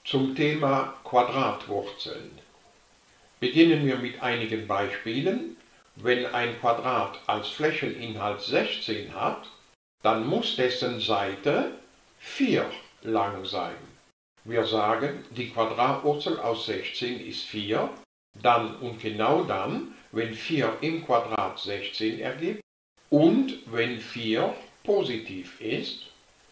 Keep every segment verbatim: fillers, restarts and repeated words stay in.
Zum Thema Quadratwurzeln. Beginnen wir mit einigen Beispielen. Wenn ein Quadrat als Flächeninhalt sechzehn hat, dann muss dessen Seite vier lang sein. Wir sagen, die Quadratwurzel aus sechzehn ist vier, dann und genau dann, wenn vier im Quadrat sechzehn ergibt und wenn vier positiv ist.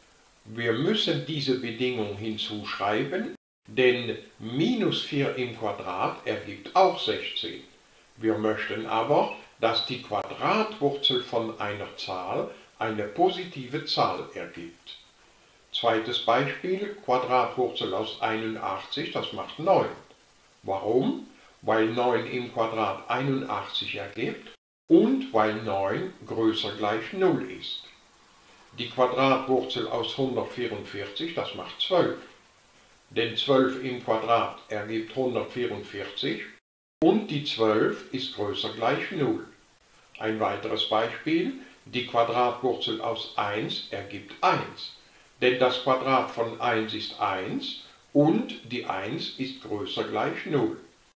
Wir müssen diese Bedingung hinzuschreiben, denn minus vier im Quadrat ergibt auch sechzehn. Wir möchten aber, dass die Quadratwurzel von einer Zahl eine positive Zahl ergibt. Zweites Beispiel, Quadratwurzel aus einundachtzig, das macht neun. Warum? Weil neun im Quadrat einundachtzig ergibt und weil neun größer gleich null ist. Die Quadratwurzel aus hundertvierundvierzig, das macht zwölf. Denn zwölf im Quadrat ergibt hundertvierundvierzig und die zwölf ist größer gleich null. Ein weiteres Beispiel, die Quadratwurzel aus eins ergibt eins. Denn das Quadrat von eins ist eins und die eins ist größer gleich null.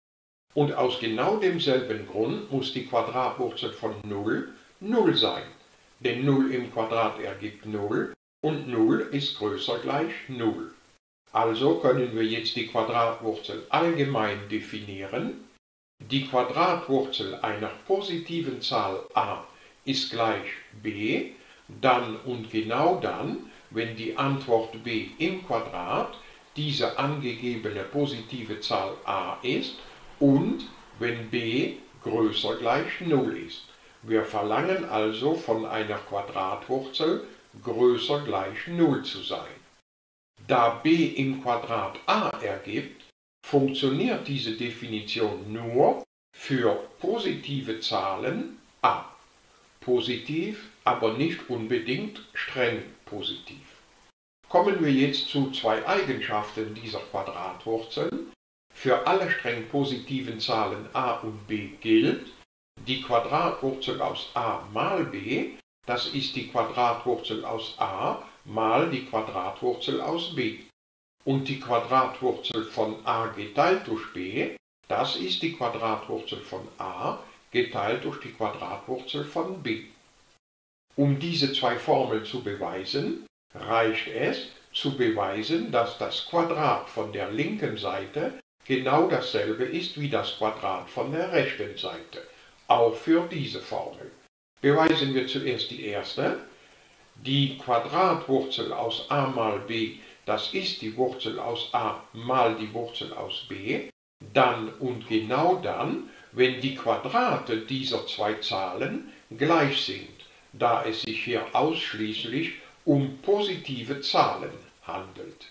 Und aus genau demselben Grund muss die Quadratwurzel von null null sein. Denn null im Quadrat ergibt null und null ist größer gleich null. Also können wir jetzt die Quadratwurzel allgemein definieren. Die Quadratwurzel einer positiven Zahl a ist gleich b, dann und genau dann, wenn die Antwort b im Quadrat diese angegebene positive Zahl a ist und wenn b größer gleich null ist. Wir verlangen also von einer Quadratwurzel größer gleich null zu sein. Da b im Quadrat a ergibt, funktioniert diese Definition nur für positive Zahlen a. Positiv, aber nicht unbedingt streng positiv. Kommen wir jetzt zu zwei Eigenschaften dieser Quadratwurzeln. Für alle streng positiven Zahlen a und b gilt, die Quadratwurzel aus a mal b, das ist die Quadratwurzel aus a mal die Quadratwurzel aus b. Und die Quadratwurzel von a geteilt durch b, das ist die Quadratwurzel von a geteilt durch die Quadratwurzel von b. Um diese zwei Formeln zu beweisen, reicht es, zu beweisen, dass das Quadrat von der linken Seite genau dasselbe ist wie das Quadrat von der rechten Seite. Auch für diese Formel. Beweisen wir zuerst die erste. Die Quadratwurzel aus a mal b, das ist die Wurzel aus a mal die Wurzel aus b, dann und genau dann, wenn die Quadrate dieser zwei Zahlen gleich sind, da es sich hier ausschließlich um positive Zahlen handelt.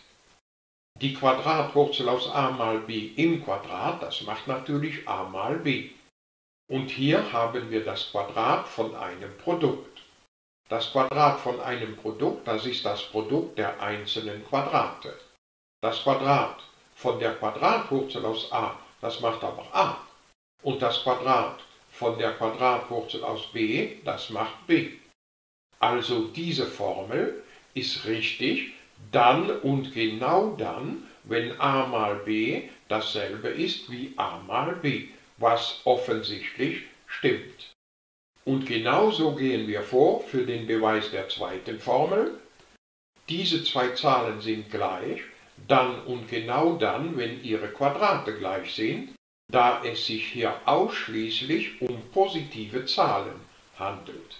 Die Quadratwurzel aus a mal b im Quadrat, das macht natürlich a mal b. Und hier haben wir das Quadrat von einem Produkt. Das Quadrat von einem Produkt, das ist das Produkt der einzelnen Quadrate. Das Quadrat von der Quadratwurzel aus a, das macht aber a. Und das Quadrat von der Quadratwurzel aus b, das macht b. Also diese Formel ist richtig, dann und genau dann, wenn a mal b dasselbe ist wie a mal b, was offensichtlich stimmt. Und genauso gehen wir vor für den Beweis der zweiten Formel. Diese zwei Zahlen sind gleich, dann und genau dann, wenn ihre Quadrate gleich sind, da es sich hier ausschließlich um positive Zahlen handelt.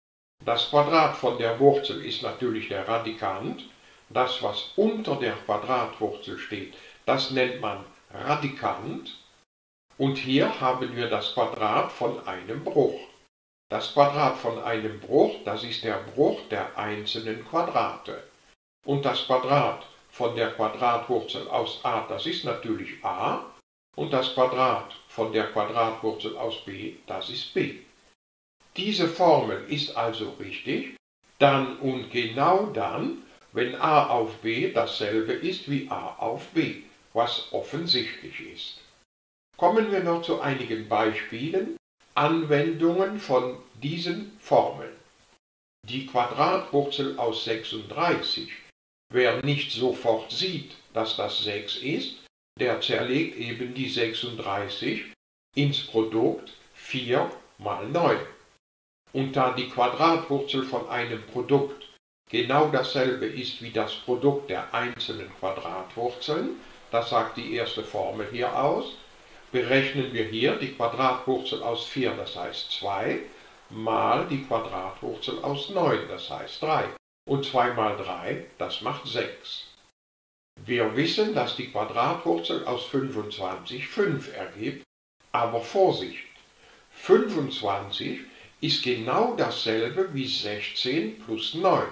Das Quadrat von der Wurzel ist natürlich der Radikand. Das, was unter der Quadratwurzel steht, das nennt man Radikand. Und hier haben wir das Quadrat von einem Bruch. Das Quadrat von einem Bruch, das ist der Bruch der einzelnen Quadrate. Und das Quadrat von der Quadratwurzel aus a, das ist natürlich a. Und das Quadrat von der Quadratwurzel aus b, das ist b. Diese Formel ist also richtig, dann und genau dann, wenn a auf b dasselbe ist wie a auf b, was offensichtlich ist. Kommen wir noch zu einigen Beispielen, Anwendungen von diesen Formeln. Die Quadratwurzel aus sechsunddreißig Wer nicht sofort sieht, dass das sechs ist, der zerlegt eben die sechsunddreißig ins Produkt vier mal neun. Und da die Quadratwurzel von einem Produkt genau dasselbe ist wie das Produkt der einzelnen Quadratwurzeln, das sagt die erste Formel hier aus, berechnen wir hier die Quadratwurzel aus vier, das heißt zwei, mal die Quadratwurzel aus neun, das heißt drei. Und zwei mal drei, das macht sechs. Wir wissen, dass die Quadratwurzel aus fünfundzwanzig fünf ergibt, aber Vorsicht! fünfundzwanzig ist genau dasselbe wie sechzehn plus neun.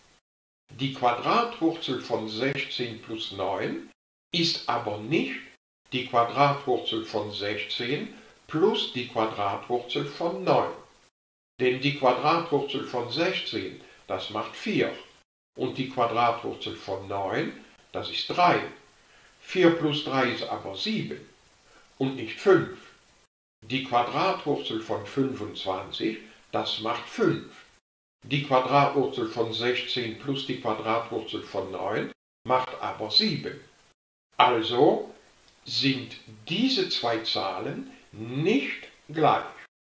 Die Quadratwurzel von sechzehn plus neun ist aber nicht die Quadratwurzel von sechzehn plus die Quadratwurzel von neun. Denn die Quadratwurzel von sechzehn, das macht vier. Und die Quadratwurzel von neun, das ist drei. vier plus drei ist aber sieben und nicht fünf. Die Quadratwurzel von fünfundzwanzig, das macht fünf. Die Quadratwurzel von sechzehn plus die Quadratwurzel von neun macht aber sieben. Also sind diese zwei Zahlen nicht gleich.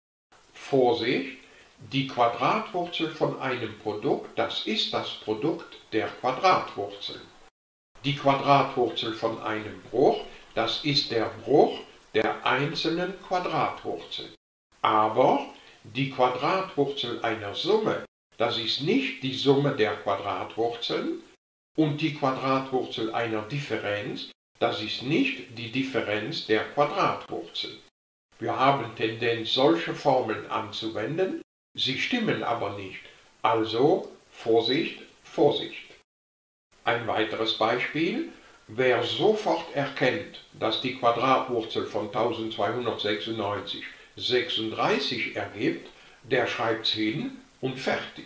Vorsicht! Die Quadratwurzel von einem Produkt, das ist das Produkt der Quadratwurzeln. Die Quadratwurzel von einem Bruch, das ist der Bruch der einzelnen Quadratwurzeln. Aber die Quadratwurzel einer Summe, das ist nicht die Summe der Quadratwurzeln, und die Quadratwurzel einer Differenz, das ist nicht die Differenz der Quadratwurzeln. Wir haben Tendenz, solche Formeln anzuwenden, sie stimmen aber nicht. Also Vorsicht, Vorsicht! Ein weiteres Beispiel: Wer sofort erkennt, dass die Quadratwurzel von eintausendzweihundertsechsundneunzig sechsunddreißig ergibt, der schreibt's hin und fertig.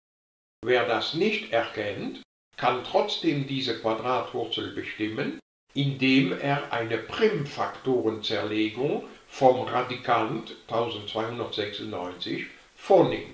Wer das nicht erkennt, kann trotzdem diese Quadratwurzel bestimmen, indem er eine Primfaktorenzerlegung vom Radikand eintausendzweihundertsechsundneunzig vornimmt.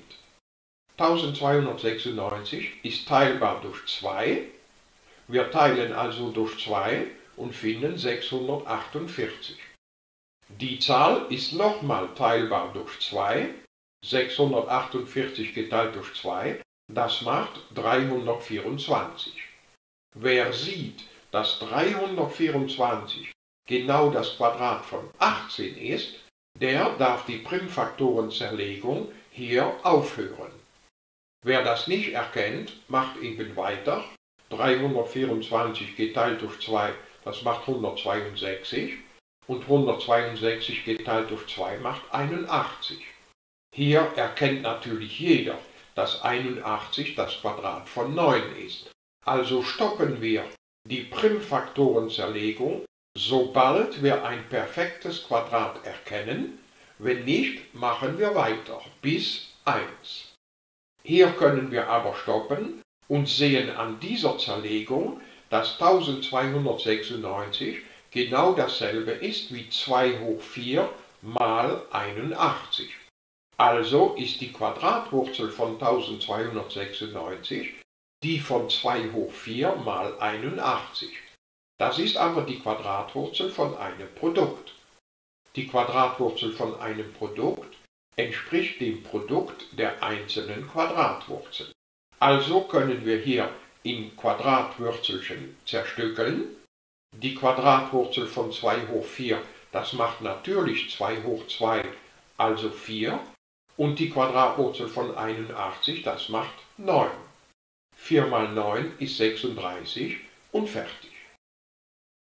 eintausendzweihundertsechsundneunzig ist teilbar durch zwei, wir teilen also durch zwei und finden sechshundertachtundvierzig. Die Zahl ist nochmal teilbar durch zwei, sechshundertachtundvierzig geteilt durch zwei, das macht dreihundertvierundzwanzig. Wer sieht, dass dreihundertvierundzwanzig genau das Quadrat von achtzehn ist, der darf die Primfaktorenzerlegung hier aufhören. Wer das nicht erkennt, macht eben weiter. dreihundertvierundzwanzig geteilt durch zwei, das macht hundertzweiundsechzig. Und hundertzweiundsechzig geteilt durch zwei macht einundachtzig. Hier erkennt natürlich jeder, dass einundachtzig das Quadrat von neun ist. Also stoppen wir die Primfaktorenzerlegung, sobald wir ein perfektes Quadrat erkennen. Wenn nicht, machen wir weiter bis eins. Hier können wir aber stoppen und sehen an dieser Zerlegung, dass eintausendzweihundertsechsundneunzig genau dasselbe ist wie zwei hoch vier mal einundachtzig. Also ist die Quadratwurzel von eintausendzweihundertsechsundneunzig die von zwei hoch vier mal einundachtzig. Das ist aber die Quadratwurzel von einem Produkt. Die Quadratwurzel von einem Produkt entspricht dem Produkt der einzelnen Quadratwurzeln. Also können wir hier in Quadratwürzelchen zerstückeln. Die Quadratwurzel von zwei hoch vier, das macht natürlich zwei hoch zwei, also vier. Und die Quadratwurzel von einundachtzig, das macht neun. vier mal neun ist sechsunddreißig und fertig.